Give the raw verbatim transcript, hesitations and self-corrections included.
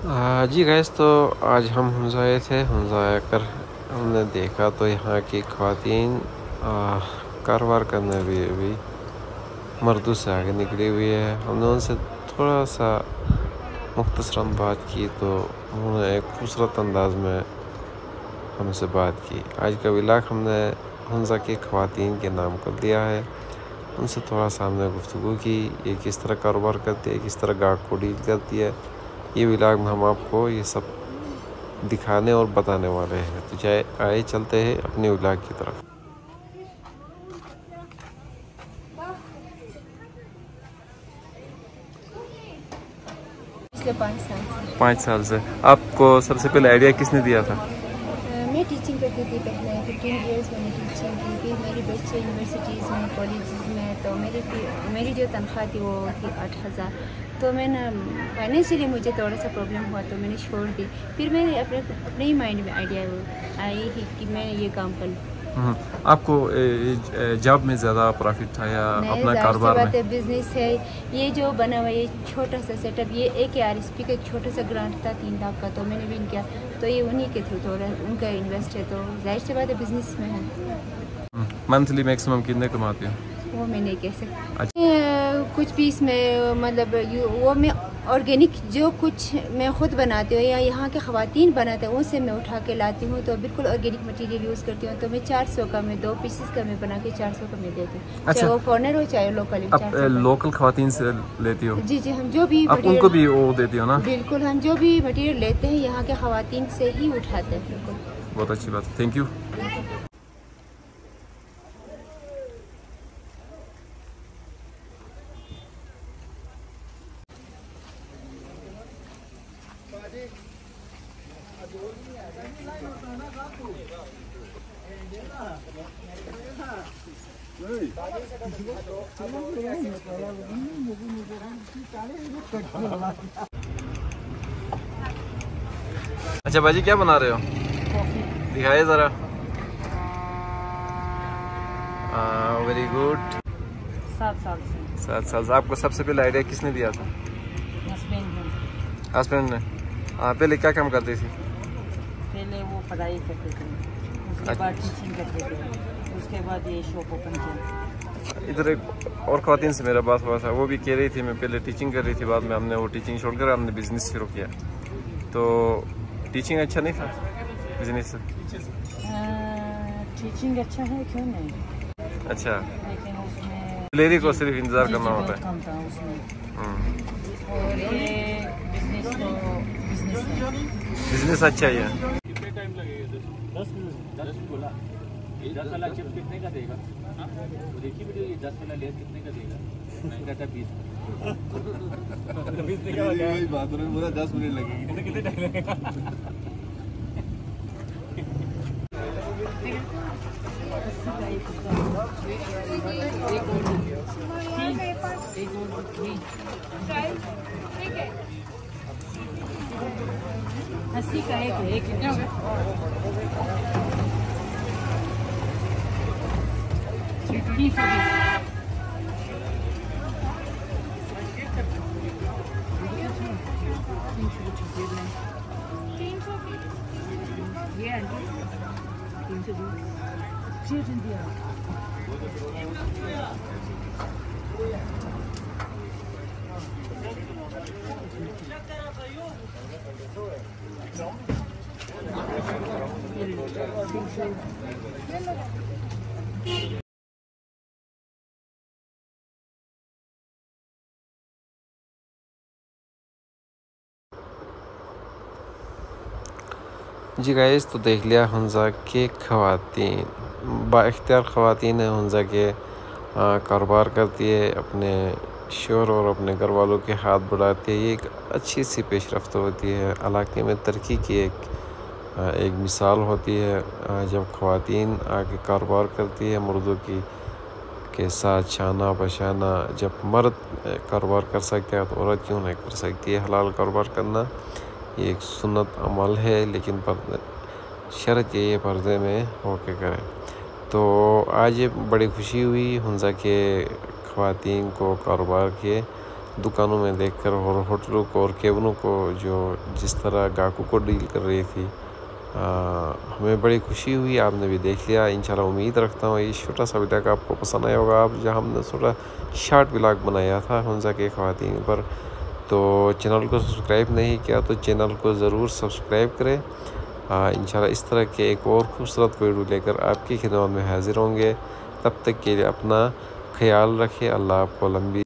आ, जी gas, तो आज हम हुंज़ाए थे। हुंज़ाया कर हमने देखा तो यहाँ की ख़वातीन कारोबार करने भी अभी मर्दों से आगे निकली हुई है। हमने उनसे थोड़ा सा मुख्तसरन बात की तो उन्होंने एक खूबसूरत अंदाज में हमसे बात की। आज का व्लॉग हमने हुंज़ा की ख़वातीन के नाम कर दिया है। उनसे थोड़ा सा हमने गुफ्तगू की, ये किस तरह कारोबार करती है, किस तरह गाहक को डील करती है। ये व्लॉग में हम आपको ये सब दिखाने और बताने वाले हैं। तो चाहे आए चलते हैं अपने व्लॉग की तरफ। पिछले पाँच साल से पाँच साल से आपको सबसे पहले आइडिया किसने दिया था? मैं टीचिंग करती थी। पहले फिफ्टीन इयर्स मैंने टीचिंग की। फिर मेरी बच्चे यूनिवर्सिटीज़ में, कॉलेजेस में, तो मेरी मेरी जो तनख्वाह थी वो थी आठ हज़ार। तो मैंने फाइनेंशियली मुझे थोड़ा सा प्रॉब्लम हुआ तो मैंने छोड़ दी। फिर मेरे अपने अपने ही माइंड में आइडिया आई ही कि मैं ये काम कर लूँ। आपको जॉब में ज़्यादा प्रॉफिट था या अपना कारोबार में? बिजनेस है ये जो बना हुआ, ये छोटा सा सेटअप, ये एक आर एस पी का एक छोटा सा ग्रांट था तीन लाख का, तो मैंने विन किया। तो ये उन्हीं के थ्रू थोड़ा उनका इन्वेस्ट है, तो जाहिर सी बात है बिजनेस में है। मंथली मैक्सिमम कितने कमाते हो? वो मैं नहीं कह सकती। अच्छा। कुछ पीस में मतलब वो मैं ऑर्गेनिक जो कुछ मैं ख़ुद बनाती हूँ या यहाँ के ख़वातीन बनाते हैं उनसे मैं उठा के लाती हूँ, तो बिल्कुल ऑर्गेनिक मटेरियल यूज़ करती हूँ। तो मैं चार सौ का मैं दो पीसेस का मैं बना के चार सौ का मैं देती हूँ। अच्छा। चाहे वो फॉरनर हो चाहे लोकल हो। लोकल ख़वातीन से लेती हो? जी जी, हम जो भी आप उनको भी वो देती हो ना? बिल्कुल, हम जो भी मटेरियल लेते हैं यहाँ के ख़वातीन से ही उठाते हैं। बिल्कुल, बहुत अच्छी बात, थैंक यू। अच्छा बाजी, क्या बना रहे हो? दिखाए ज़रा। Very good. सात साल से सात साल से आपको सबसे पहले आइडिया किसने दिया था? हस्बैंड ने। हाँ, पहले क्या काम करती थी? पहले वो पढ़ाई करते थे, उसके बाद टीचिंग करते थे, उसके बाद ये शॉप ओपन किया। इधर एक और ख़वातीन से मेरा बात हुआ था, वो भी कह रही थी मैं पहले टीचिंग कर रही थी, बाद में हमने वो टीचिंग छोड़कर हमने बिज़नेस शुरू किया। तो टीचिंग अच्छा नहीं था बिजनेस से? टीचिंग अच्छा है, क्यों नहीं। अच्छा, लेकिन उसमें लेरी को सिर्फ इंतज़ार करना होता है। कम था उसमें। और ये बिजनेस तो बिजनेस है, बिजनेस अच्छा ही है। कितने टाइम लगेगा? दस मिनट। दस बोला ये दस वाला चिप कितने का देगा? वो देखिए वीडियो, ये दस वाला लेयर कितने का देगा? मैं कहता बीस बीस का बात हो रही, पूरा दस मिनट लगेगी। कितने टाइम लगेगा? अस्सी का एक है, एक बीस तीन सौ ये आंटी तीन सौ बीस दिया। जी गाइस, तो देख लिया हुंज़ा के ख़वातीन, बाइख्तियार ख़वातीन है हुंज़ा के, कारोबार करती है, अपने शोहर और अपने घर वालों के हाथ बढ़ाती है। ये एक अच्छी सी पेशरफ्त होती है, इलाके में तरक्की की एक एक मिसाल होती है। जब ख़वातीन आके कारोबार करती है मर्दों की के साथ शाना बशाना, जब मर्द कारोबार कर सकते हैं तो औरत क्यों नहीं कर सकती है? हलाल कारोबार करना ये एक सुन्नत अमल है, लेकिन पर शर्त ये पर्दे में होके करें। तो आज ये बड़ी खुशी हुई हुंज़ा के ख़वातीन को कारोबार के दुकानों में देखकर और होटलों को और केबिनों को जो जिस तरह ग्राहकों को डील कर रही थी, आ, हमें बड़ी खुशी हुई। आपने भी देख लिया। इंशाल्लाह उम्मीद रखता हूँ ये छोटा सा व्लॉग आपको पसंद आया होगा। आप जहाँ हमने थोड़ा शॉर्ट व्लॉग बनाया था हुंजा के ख़वातीन पर, तो चैनल को सब्सक्राइब नहीं किया तो चैनल को ज़रूर सब्सक्राइब करें। इंशाल्लाह इस तरह के एक और खूबसूरत वीडियो लेकर आपकी खिदमत में हाजिर होंगे। तब तक के लिए अपना ख्याल रखें। अल्लाह आपको लंबी